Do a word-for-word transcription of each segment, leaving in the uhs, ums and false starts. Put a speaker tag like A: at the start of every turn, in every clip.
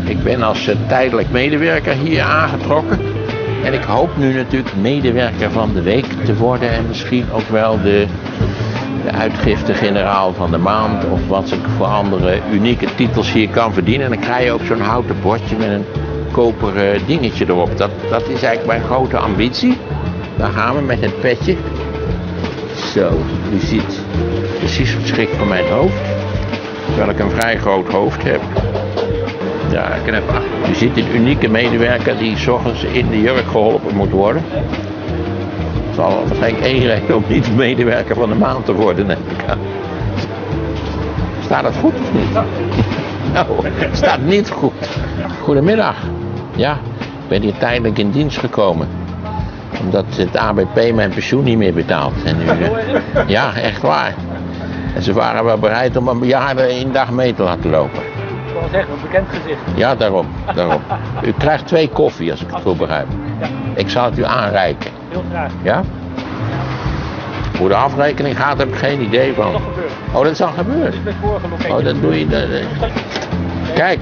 A: Ik ben als uh, tijdelijk medewerker hier aangetrokken. En ik hoop nu natuurlijk medewerker van de week te worden. En misschien ook wel de, de uitgifte-generaal van de maand. Of wat ik voor andere unieke titels hier kan verdienen. En dan krijg je ook zo'n houten bordje met een koperen dingetje erop. Dat, dat is eigenlijk mijn grote ambitie. Daar gaan we met het petje. Zo, u ziet precies geschikt voor mijn hoofd. Terwijl ik een vrij groot hoofd heb. Ja, ik heb achter. U ziet een unieke medewerker die 's ochtends in de jurk geholpen moet worden. Het zal waarschijnlijk één reden om niet medewerker van de maand te worden, neem ik aan. Staat dat goed of niet? Nou, het staat niet goed. Goedemiddag. Ja, ik ben hier tijdelijk in dienst gekomen. Omdat het A B P mijn pensioen niet meer betaalt. En nu, uh, ja, echt waar. En ze waren wel bereid om een bejaarde één dag mee te laten lopen.
B: Ik wil zeggen, een bekend gezicht.
A: Ja, daarom, daarom. U krijgt twee koffie als ik het goed begrijp.
B: Ja.
A: Ik zal het u aanreiken.
B: Heel graag.
A: Ja? Hoe de afrekening gaat heb ik geen idee van.
B: Dat is al gebeurd.
A: Oh, dat is al gebeurd?
B: Dat is met vorige locatie.
A: Oh, dat doe je. Dat, dat. Kijk.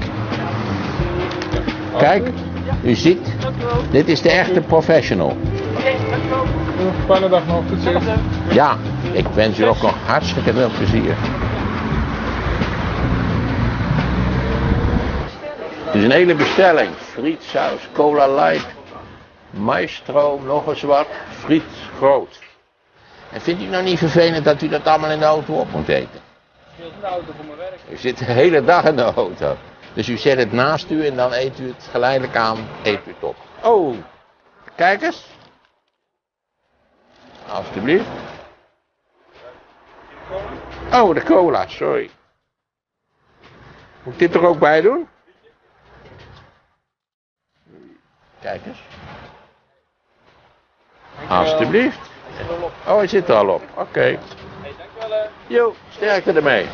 A: Kijk, u ziet, dit is de echte professional.
C: Fijne dag nog, tot ziens.
A: Ja, ik wens u ook nog hartstikke veel plezier. Het is een hele bestelling. Frietsaus, cola light, maestro, nog eens wat, friet groot. En vindt u nou niet vervelend dat u dat allemaal in de auto op moet eten?
B: Ik zit in de auto voor mijn werk.
A: U zit de hele dag in de auto. Dus u zet het naast u en dan eet u het geleidelijk aan, eet u het op. Oh, kijk eens. Alsjeblieft. Oh, de cola, sorry. Moet ik dit er ook bij doen? Kijk eens. Alsjeblieft. Oh, hij zit er al op. Oké. Okay.
B: Hey, dankjewel. hè.
A: Jo, sterkte ermee.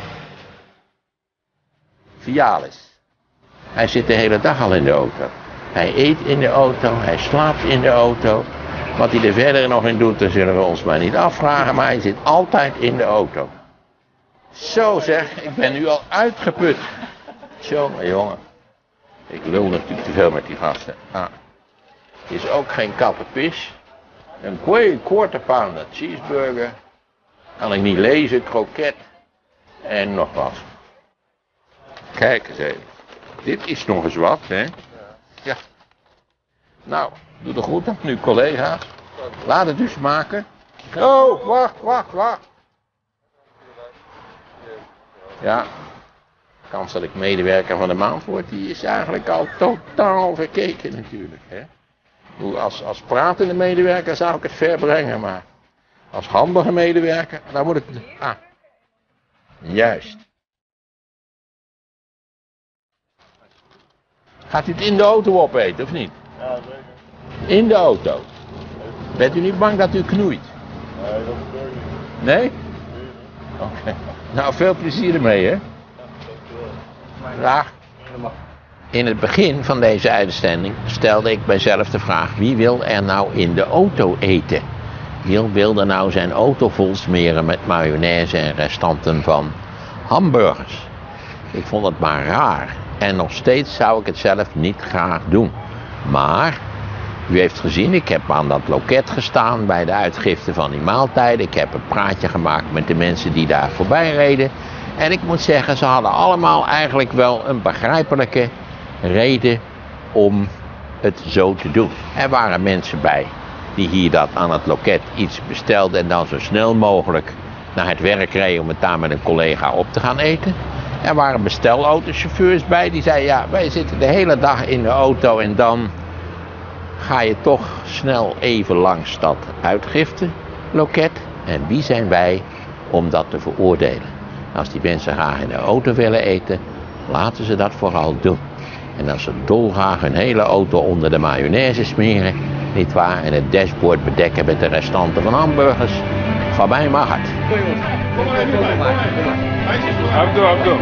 A: Vialis. Hij zit de hele dag al in de auto. Hij eet in de auto, hij slaapt in de auto. Wat hij er verder nog in doet, dat zullen we ons maar niet afvragen, maar hij zit altijd in de auto. Zo zeg, ik ben nu al uitgeput. Jongen, jongen. Ik lul natuurlijk te veel met die gasten. Ah. Het is ook geen kattenpis. Een quarter pounder cheeseburger. Kan ik niet lezen, kroket. En nog wat. Kijk eens even. Dit is nog eens wat, hè? Ja. Nou, doe de groeten nu, collega's. Laat het dus maken. Oh, wacht, wacht, wacht. Ja. De kans dat ik medewerker van de maand word, die is eigenlijk al totaal verkeken natuurlijk, hè? Als, als pratende medewerker zou ik het ver brengen, maar als handige medewerker, dan moet ik... Ah, juist. Gaat u het in de auto opeten, of niet?
C: Ja, zeker.
A: In de auto. Bent u niet bang dat u knoeit?
C: Nee, dat gebeurt niet.
A: Nee? Oké. Okay. Nou, veel plezier ermee, hè? Graag. In het begin van deze uitzending stelde ik mijzelf de vraag: wie wil er nou in de auto eten? Wie wil er nou zijn auto vol smeren met mayonaise en restanten van hamburgers? Ik vond het maar raar. En nog steeds zou ik het zelf niet graag doen. Maar, u heeft gezien, ik heb aan dat loket gestaan bij de uitgifte van die maaltijden. Ik heb een praatje gemaakt met de mensen die daar voorbij reden. En ik moet zeggen, ze hadden allemaal eigenlijk wel een begrijpelijke reden om het zo te doen. Er waren mensen bij die hier dat aan het loket iets bestelden en dan zo snel mogelijk naar het werk reden om het daar met een collega op te gaan eten. Er waren bestelautochauffeurs bij die zeiden, ja, wij zitten de hele dag in de auto en dan ga je toch snel even langs dat uitgifteloket. En wie zijn wij om dat te veroordelen? Als die mensen graag in de auto willen eten, laten ze dat vooral doen. En als ze dolgraag hun hele auto onder de mayonaise smeren, nietwaar, en het dashboard bedekken met de restanten van hamburgers, van mij mag het.
B: Kom maar even foto maken. Kom maar.
C: Abdo, Abdo.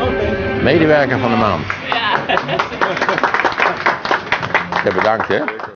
A: Medewerker van de maand. Ja. Bedankt, hè.